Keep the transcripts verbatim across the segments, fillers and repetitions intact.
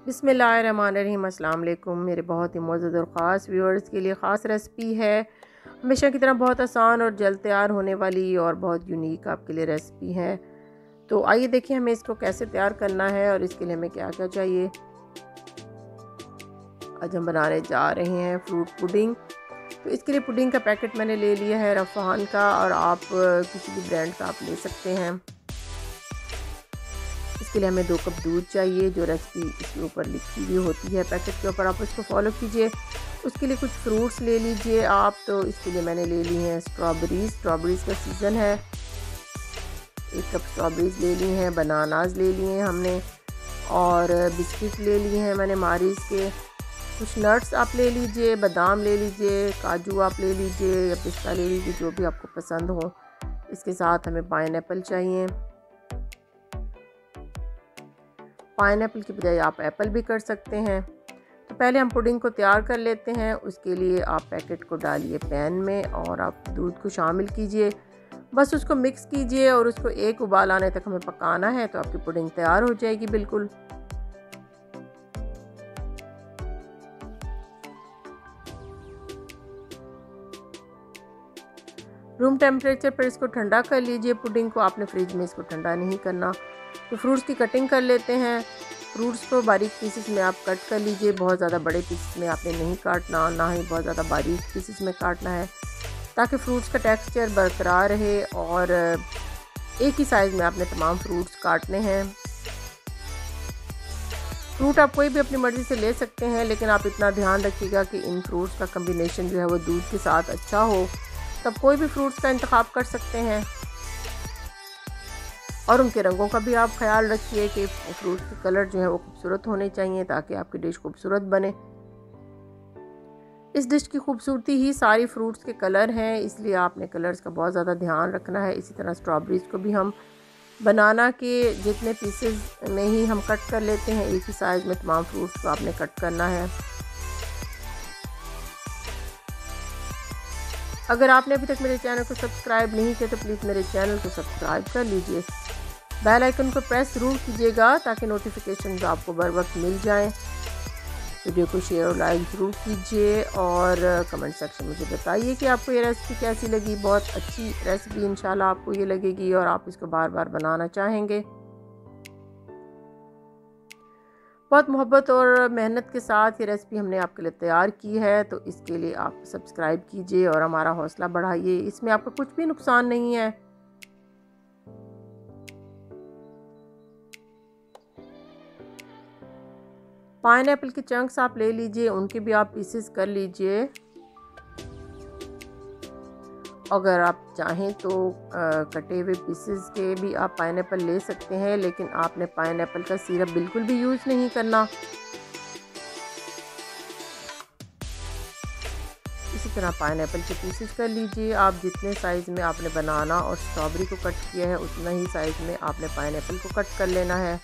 बिस्मिल्लाहिर्रहमानिर्रहीम। अस्सलाम वालेकुम। मेरे बहुत ही मौजूद और ख़ास व्यूअर्स के लिए ख़ास रेसिपी है। हमेशा की तरह बहुत आसान और जल्द तैयार होने वाली और बहुत यूनिक आपके लिए रेसिपी है। तो आइए देखिए हमें इसको कैसे तैयार करना है और इसके लिए हमें क्या क्या चाहिए। आज हम बनाने जा रहे हैं फ्रूट पुडिंग। तो इसके लिए पुडिंग का पैकेट मैंने ले लिया है रफ़ान का, और आप किसी भी ब्रांड का आप ले सकते हैं। इसके लिए हमें दो कप दूध चाहिए, जो रेसिपी इसके ऊपर लिखी हुई होती है पैकेट के ऊपर, आप उसको फॉलो कीजिए। उसके लिए कुछ फ्रूट्स ले लीजिए आप। तो इसके लिए मैंने ले ली हैं स्ट्रॉबेरीज़, स्ट्रॉबेरीज़ का सीज़न है। एक कप स्ट्रॉबेरीज़ ले ली हैं, बनानाज ले लिए हैं हमने, और बिस्किट ले लिए हैं मैंने मारीज के। कुछ नट्स आप ले लीजिए, बादाम ले लीजिए, काजू आप ले लीजिए या पिस्ता ले लीजिए, जो भी आपको पसंद हो। इसके साथ हमें पाइनएप्पल चाहिए। पाइनएप्पल की बजाय आप एप्पल भी कर सकते हैं। तो पहले हम पुडिंग को तैयार कर लेते हैं। उसके लिए आप पैकेट को डालिए पैन में और आप दूध को शामिल कीजिए। बस उसको मिक्स कीजिए और उसको एक उबाल आने तक हमें पकाना है, तो आपकी पुडिंग तैयार हो जाएगी बिल्कुल। रूम टेम्परेचर पर इसको ठंडा कर लीजिए। पुडिंग को आपने फ्रिज में इसको ठंडा नहीं करना। तो फ्रूट्स की कटिंग कर लेते हैं। फ्रूट्स को बारीक पीसेस में आप कट कर लीजिए। बहुत ज़्यादा बड़े पीसेस में आपने नहीं काटना, ना ही बहुत ज़्यादा बारीक पीसेस में काटना है, ताकि फ्रूट्स का टेक्सचर बरकरार रहे। और एक ही साइज़ में आपने तमाम फ्रूट्स काटने हैं। फ्रूट आप कोई भी अपनी मर्ज़ी से ले सकते हैं, लेकिन आप इतना ध्यान रखिएगा कि इन फ्रूट्स का कम्बिनेशन जो है वो दूध के साथ अच्छा हो। तब कोई भी फ्रूट्स का इंतखाब कर सकते हैं। और उनके रंगों का भी आप ख्याल रखिए कि फ्रूट के कलर जो है वो खूबसूरत होने चाहिए, ताकि आपकी डिश खूबसूरत बने। इस डिश की खूबसूरती ही सारी फ्रूट्स के कलर हैं, इसलिए आपने कलर्स का बहुत ज़्यादा ध्यान रखना है। इसी तरह स्ट्रॉबेरीज़ को भी हम बनाना के जितने पीसेस में ही हम कट कर लेते हैं, एक ही साइज़ में तमाम फ्रूट्स को आपने कट करना है। अगर आपने अभी तक मेरे चैनल को सब्सक्राइब नहीं किया तो प्लीज़ मेरे चैनल को सब्सक्राइब कर लीजिए। बेल आइकन को प्रेस ज़रूर कीजिएगा, ताकि नोटिफिकेशन आपको बर वक्त मिल जाएं। वीडियो को शेयर और लाइक ज़रूर कीजिए, और कमेंट सेक्शन में मुझे बताइए कि आपको ये रेसिपी कैसी लगी। बहुत अच्छी रेसिपी इंशाल्लाह आपको ये लगेगी और आप इसको बार बार बनाना चाहेंगे। बहुत मोहब्बत और मेहनत के साथ ये रेसिपी हमने आपके लिए तैयार की है, तो इसके लिए आप सब्सक्राइब कीजिए और हमारा हौसला बढ़ाइए। इसमें आपका कुछ भी नुकसान नहीं है। पाइनएप्पल के चंक्स आप ले लीजिए, उनके भी आप पीसेस कर लीजिए। अगर आप चाहें तो आ, कटे हुए पीसेस के भी आप पाइनएप्पल ले सकते हैं, लेकिन आपने पाइनएप्पल का सिरप बिल्कुल भी यूज़ नहीं करना। इसी तरह पाइनएप्पल के पीसेस कर लीजिए। आप जितने साइज़ में आपने बनाना और स्ट्रॉबेरी को कट किया है, उतना ही साइज़ में आपने पाइनएप्पल को कट कर लेना है।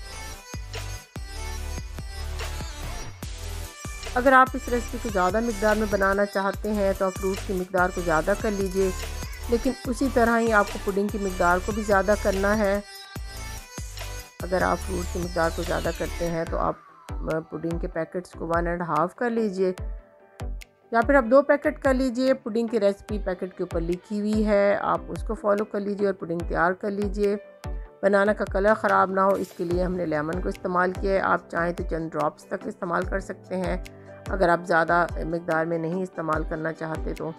अगर आप इस रेसिपी को ज़्यादा मिकदार में बनाना चाहते हैं, तो आप फ्रूट की मिकदार को ज़्यादा कर लीजिए, लेकिन उसी तरह ही आपको पुडिंग की मिकदार को भी ज़्यादा करना है। अगर आप फ्रूट की मिकदार को ज़्यादा करते हैं, तो आप पुडिंग के पैकेट्स को वन एंड हाफ़ कर लीजिए, या फिर आप दो पैकेट कर लीजिए। पुडिंग की रेसिपी पैकेट के ऊपर लिखी हुई है, आप उसको फॉलो कर लीजिए और पुडिंग तैयार कर लीजिए। बनाना का कलर ख़राब ना हो, इसके लिए हमने लेमन को इस्तेमाल किया है। आप चाहें तो चंद ड्रॉप्स तक इस्तेमाल कर सकते हैं, अगर आप ज़्यादा मिकदार में नहीं इस्तेमाल करना चाहते तो।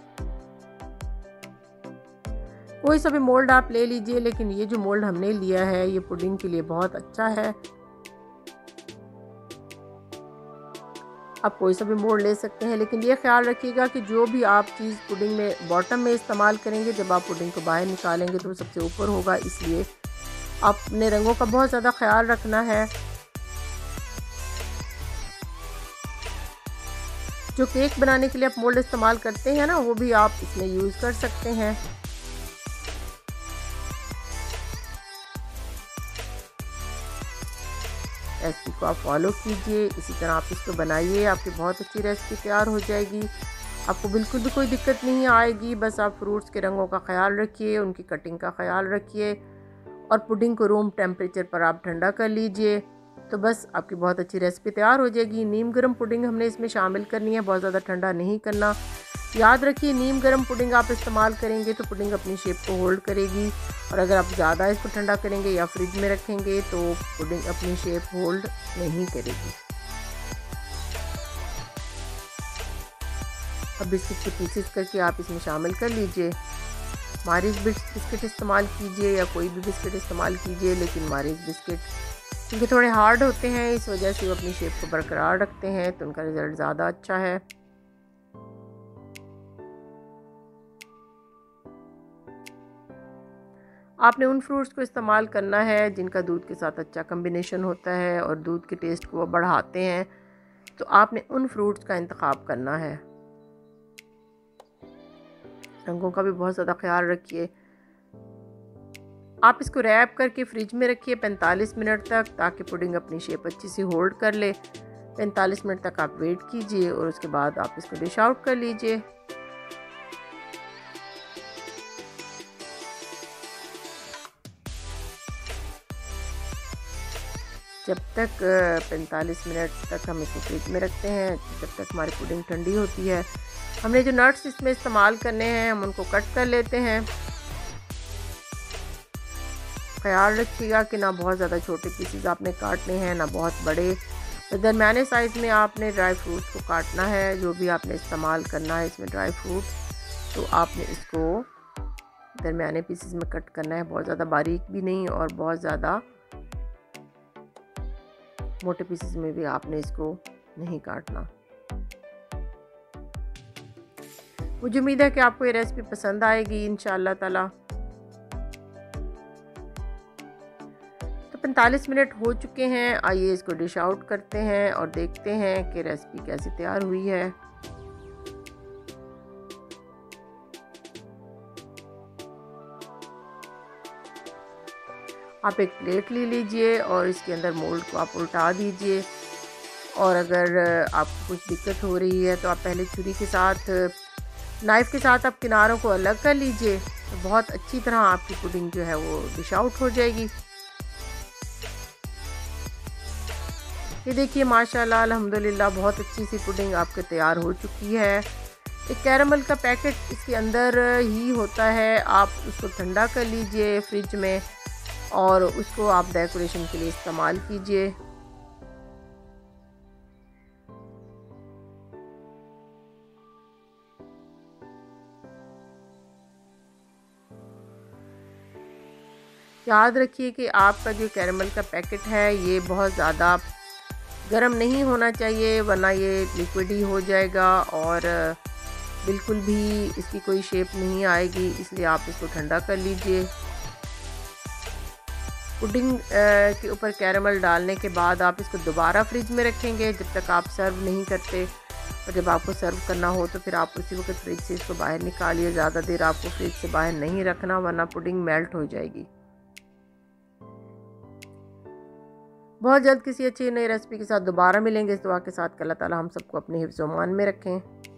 कोई सा भी मोल्ड आप ले लीजिए, लेकिन ये जो मोल्ड हमने लिया है ये पुडिंग के लिए बहुत अच्छा है। आप कोई सा भी मोल्ड ले सकते हैं, लेकिन ये ख्याल रखिएगा कि जो भी आप चीज़ पुडिंग में बॉटम में इस्तेमाल करेंगे, जब आप पुडिंग को बाहर निकालेंगे तो वो सबसे ऊपर होगा, इसलिए आपने रंगों का बहुत ज़्यादा ख्याल रखना है। जो केक बनाने के लिए आप मोल्ड इस्तेमाल करते हैं ना, वो भी आप इसमें यूज़ कर सकते हैं। रेसिपी को आप फॉलो कीजिए, इसी तरह आप इसको बनाइए, आपकी बहुत अच्छी रेसिपी तैयार हो जाएगी। आपको बिल्कुल भी कोई दिक्कत नहीं आएगी। बस आप फ्रूट्स के रंगों का ख्याल रखिए, उनकी कटिंग का ख्याल रखिए, और पुडिंग को रूम टेम्परेचर पर आप ठंडा कर लीजिए। तो बस आपकी बहुत अच्छी रेसिपी तैयार हो जाएगी। नीम गर्म पुडिंग हमने इसमें शामिल करनी है, बहुत ज़्यादा ठंडा नहीं करना। याद रखिए नीम गर्म पुडिंग आप इस्तेमाल करेंगे तो पुडिंग अपनी शेप को होल्ड करेगी, और अगर आप ज़्यादा इसको ठंडा करेंगे या फ्रिज में रखेंगे तो पुडिंग अपनी शेप होल्ड नहीं करेगी। अब बिस्किट के पीसेस करके आप इसमें शामिल कर लीजिए। मारिस बिस्किट इस्तेमाल कीजिए या कोई भी बिस्किट इस्तेमाल कीजिए, लेकिन मारिस बिस्किट क्योंकि थोड़े हार्ड होते हैं इस वजह से वो अपनी शेप को बरकरार रखते हैं, तो उनका रिज़ल्ट ज़्यादा अच्छा है। आपने उन फ्रूट्स को इस्तेमाल करना है जिनका दूध के साथ अच्छा कम्बिनेशन होता है और दूध के टेस्ट को वो बढ़ाते हैं, तो आपने उन फ्रूट्स का इंतखाब करना है। रंगों का भी बहुत ज़्यादा ख्याल रखिए। आप इसको रैप करके फ्रिज में रखिए पैंतालीस मिनट तक, ताकि पुडिंग अपनी शेप अच्छी सी होल्ड कर ले। पैंतालीस मिनट तक आप वेट कीजिए और उसके बाद आप इसको डिश आउट कर लीजिए। जब तक पैंतालीस मिनट तक हम इसको फ्रिज में रखते हैं, जब तक हमारी पुडिंग ठंडी होती है, हमने जो नट्स इसमें इस्तेमाल करने हैं हम उनको कट कर लेते हैं। ख्याल रखिएगा कि ना बहुत ज़्यादा छोटे पीसेस आपने काटने हैं ना बहुत बड़े, तो दरमियाने साइज़ में आपने ड्राई फ्रूट्स को काटना है। जो भी आपने इस्तेमाल करना है इसमें ड्राई फ्रूट, तो आपने इसको दरमियाने पीसेस में कट करना है, बहुत ज़्यादा बारीक भी नहीं और बहुत ज़्यादा मोटे पीसेस में भी आपने इसको नहीं काटना। मुझे उम्मीद है कि आपको ये रेसिपी पसंद आएगी इंशाअल्लाह ताला। तो पैंतालीस मिनट हो चुके हैं, आइए इसको डिश आउट करते हैं और देखते हैं कि रेसिपी कैसे तैयार हुई है। आप एक प्लेट ले लीजिए और इसके अंदर मोल्ड को आप उल्टा दीजिए, और अगर आपको कुछ दिक्कत हो रही है तो आप पहले छुरी के साथ, नाइफ़ के साथ आप किनारों को अलग कर लीजिए, तो बहुत अच्छी तरह आपकी पुडिंग जो है वो डिश आउट हो जाएगी। ये देखिए माशाल्लाह अल्हम्दुलिल्लाह बहुत अच्छी सी पुडिंग आपके तैयार हो चुकी है। एक कैरमल का पैकेट इसके अंदर ही होता है, आप उसको ठंडा कर लीजिए फ्रिज में और उसको आप डेकोरेशन के लिए इस्तेमाल कीजिए। याद रखिए कि आपका जो कैरमल का पैकेट है ये बहुत ज़्यादा गर्म नहीं होना चाहिए, वरना ये लिक्विड ही हो जाएगा और बिल्कुल भी इसकी कोई शेप नहीं आएगी, इसलिए आप इसको ठंडा कर लीजिए। पुडिंग के ऊपर कैरमल डालने के बाद आप इसको दोबारा फ्रिज में रखेंगे जब तक आप सर्व नहीं करते, और जब आपको सर्व करना हो तो फिर आप उसी वक्त फ्रिज से इसको बाहर निकालिए। ज़्यादा देर आपको फ्रिज से बाहर नहीं रखना, वरना पुडिंग मेल्ट हो जाएगी। बहुत जल्द किसी अच्छी नई रेसिपी के साथ दोबारा मिलेंगे। इस दुआ के साथ कि अल्लाह ताला हम सबको अपने हिफ्ज़-ओ-मान में रखें।